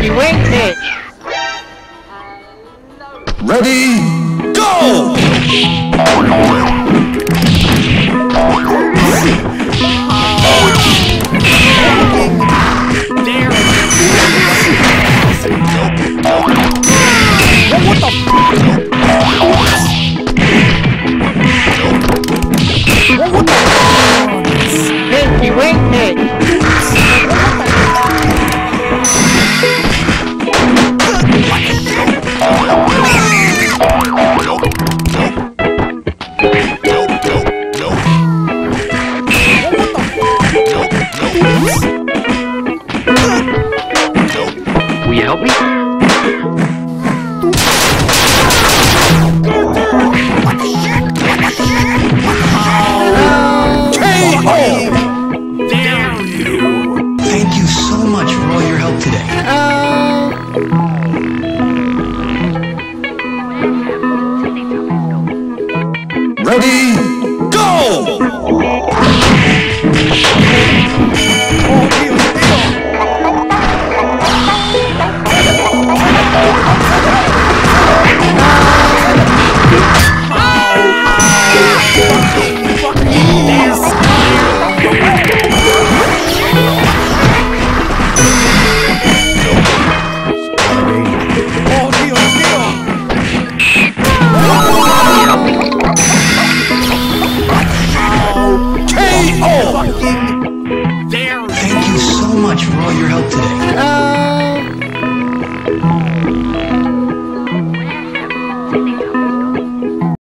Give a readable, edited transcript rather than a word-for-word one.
Tinky Winky. Ready, go! What the Tinky Winky. Will you help me? Thank you so much for all your help today. Ready, go!